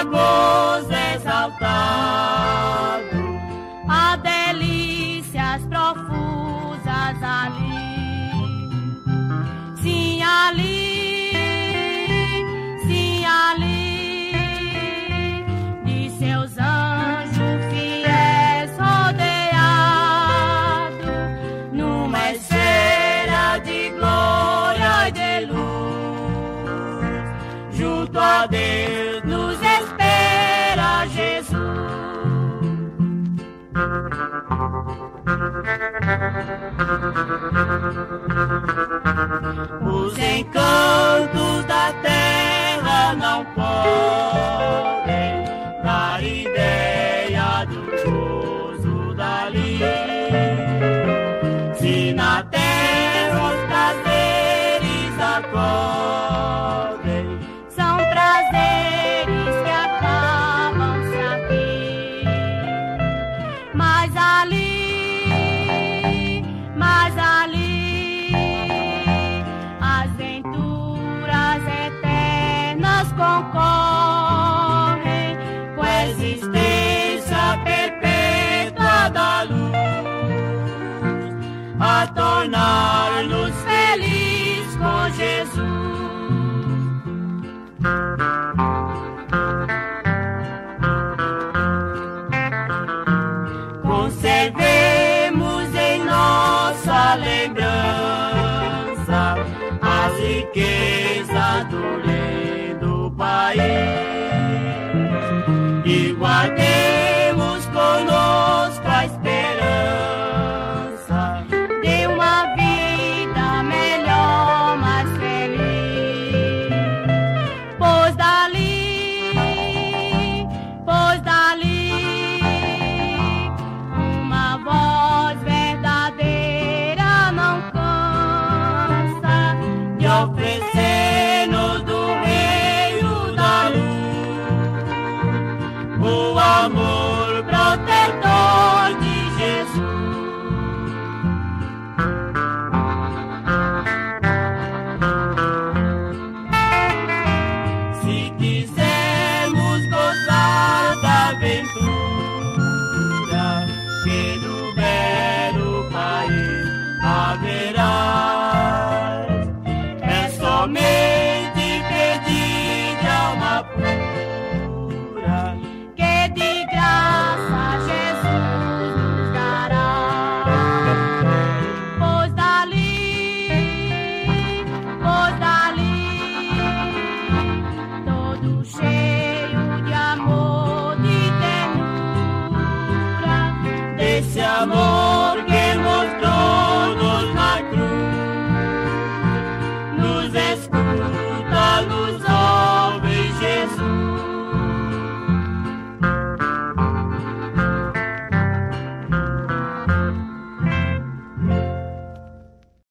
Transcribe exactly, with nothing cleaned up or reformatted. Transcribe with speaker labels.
Speaker 1: gozo exaltado, há delícias profusas ali. Sim, ali, sim, ali, de seus anjos fiéis rodeado, numa esfera de glória e de luz, junto a Deus nos espera Jesus. Os encantos da terra não podem dar ideia do gozo dali. Se na terra os prazeres acordem, são prazeres que acabam-se aqui. Mas ali, mas ali, as venturas eternas concorrem com a existência perpétua da luz, a tornar-nos felizes com Jesus. Conservemos em nossa lembrança as riquezas do lindo país e guardemos